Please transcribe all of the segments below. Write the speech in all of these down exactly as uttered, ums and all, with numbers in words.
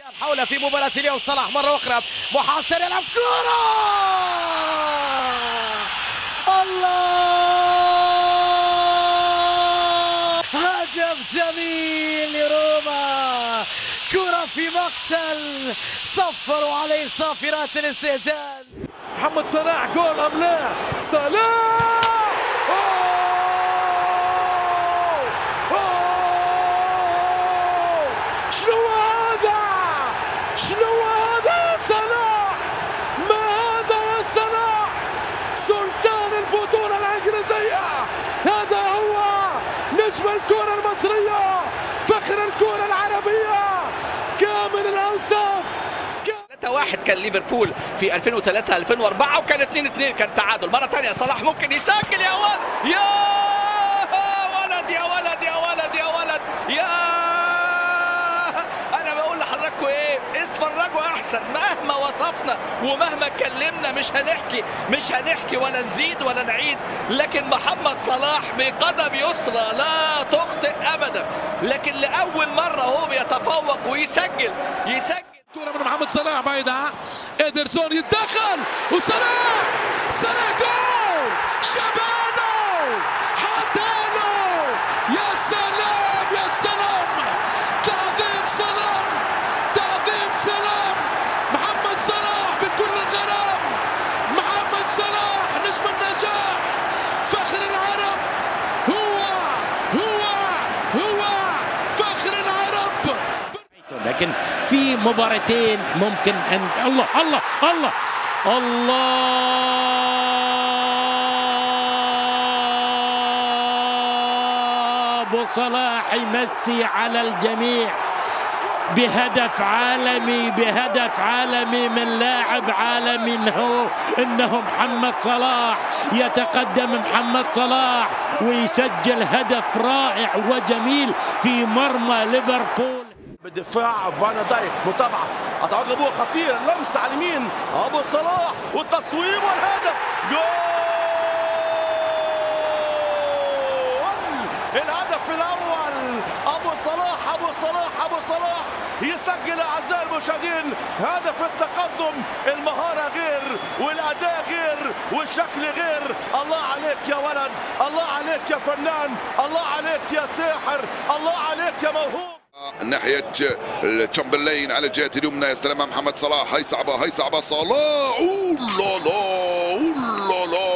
حول في مباراة اليوم صلاح مرة أخرى محاصر يلعب كرة الله، هدف جميل لروما، كرة في مقتل صفروا عليه صافرات الاستعجال. محمد صلاح جول أم لا؟ صلاح شنو هذا؟ شنو هذا يا صلاح؟ ما هذا يا صلاح؟ سلطان البطولة الإنجليزية، هذا هو نجم الكرة المصرية، فخر الكرة العربية، كامل الأوصاف. ثلاثة واحد كان ليفربول في ألفين وثلاثة ألفين وأربعة وكان اثنين اثنين كان تعادل. مرة ثانية صلاح ممكن يسجل يا ولد يا ولد يا ولد يا ولد يا ولد يا حضراتكم ايه؟ اتفرجوا احسن. مهما وصفنا ومهما اتكلمنا مش هنحكي مش هنحكي ولا نزيد ولا نعيد، لكن محمد صلاح بقدم يسرى لا تخطئ ابدا، لكن لاول مره هو بيتفوق ويسجل يسجل. كرة من محمد صلاح بعيدة، إيدرسون يتدخل وصلاح صلاح جول، شبانه حطانه، يا سلام يا سلام، تعظيم سلام تعظيم سلام، محمد صلاح بكل الغرام، محمد صلاح نجم النجاح، فخر العرب، هو هو هو فخر العرب. لكن في مباراتين ممكن ان الله الله الله الله ابو صلاح يمسي على الجميع بهدف عالمي بهدف عالمي من لاعب عالمي، انه انه محمد صلاح. يتقدم محمد صلاح ويسجل هدف رائع وجميل في مرمى ليفربول. بالدفاع فان دايك، متابعه اتوقع ابوه خطير، لمسه على اليمين ابو صلاح والتصويب والهدف، جول! الهدف الاول ابو صلاح ابو صلاح ابو صلاح يسجل. اعزائي المشاهدين، هدف التقدم، المهاره غير والاداء غير والشكل غير. الله عليك يا ولد، الله عليك يا فنان، الله عليك يا ساحر، الله عليك يا موهوب. ناحية تشامبرلين على الجهة اليمنى يستلمها محمد صلاح، هي صعبة هي صعبة صلاح، اولا لا اولا لا،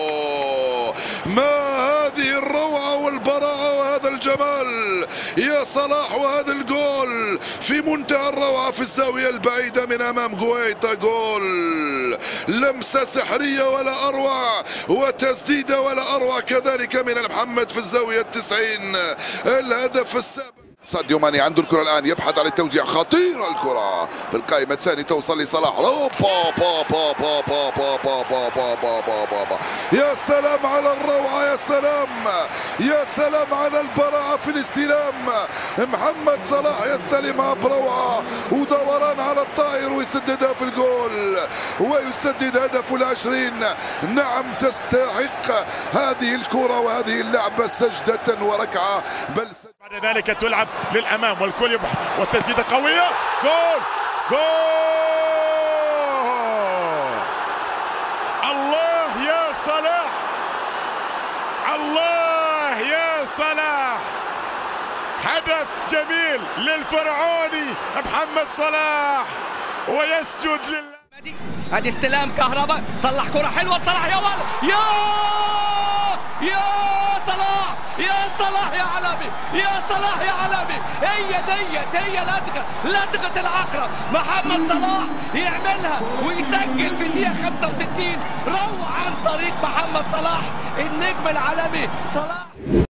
ما هذه الروعة والبراعة وهذا الجمال يا صلاح، وهذا الجول في منتهى الروعة في الزاوية البعيدة من أمام جويتا، جول لمسة سحرية ولا أروع، وتسديدة ولا أروع كذلك من محمد في الزاوية التسعين. الهدف السابع. ساديو ماني عنده الكرة الآن، يبحث عن التوزيع، خطيرة الكرة في القائمة الثانية توصل لصلاح، با با با با با با با با با با با با. يا سلام على الروعة، يا سلام يا سلام على البراعة في الاستلام. محمد صلاح يستلمها بروعة ودوران على الطائر ويسددها في الجول ويسدد هدفه العشرين. نعم تستحق هذه الكرة وهذه اللعبة سجدة وركعة، بل بعد ذلك تلعب للامام والكل يبحث والتسديده قويه، جول جول! الله يا صلاح، الله يا صلاح، هدف جميل للفرعوني محمد صلاح ويسجد لله. هذه استلام كهرباء، صلح كرة حلوة صلاح يا ولد يا يا صلاح يا صلاح يا علمي يا صلاح يا علمي، هي ديت هي لدغة لدغة العقرب. محمد صلاح يعملها ويسجل في الدقيقة خمسة وستين، روعة عن طريق محمد صلاح النجم العالمي صلاح.